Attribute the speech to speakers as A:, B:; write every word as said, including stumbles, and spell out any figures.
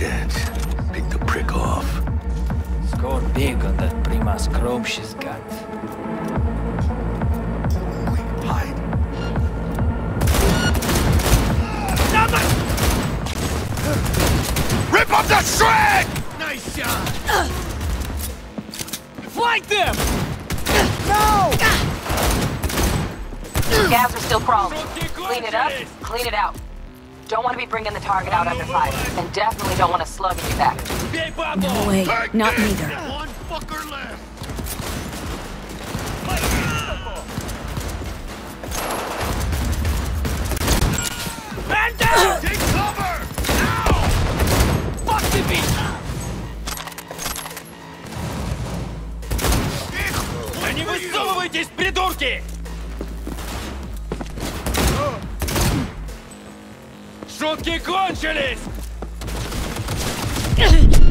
A: chance. Pick the prick off.
B: Score big on that Prima scrope she's got.
A: Quick, hide. Rip up the shred!
C: Nice shot!
B: Flank them!
D: No!
E: Gas are still crawling. Clean it up, clean it out. Don't want to be bringing the target out under fire. And definitely don't want a slug in your back.
D: No way. Not neither.
C: One fucker left!
B: Man down!
C: Take cover! Now!
B: Fuck the beat! Да не высовывайтесь, придурки! Шутки кончились!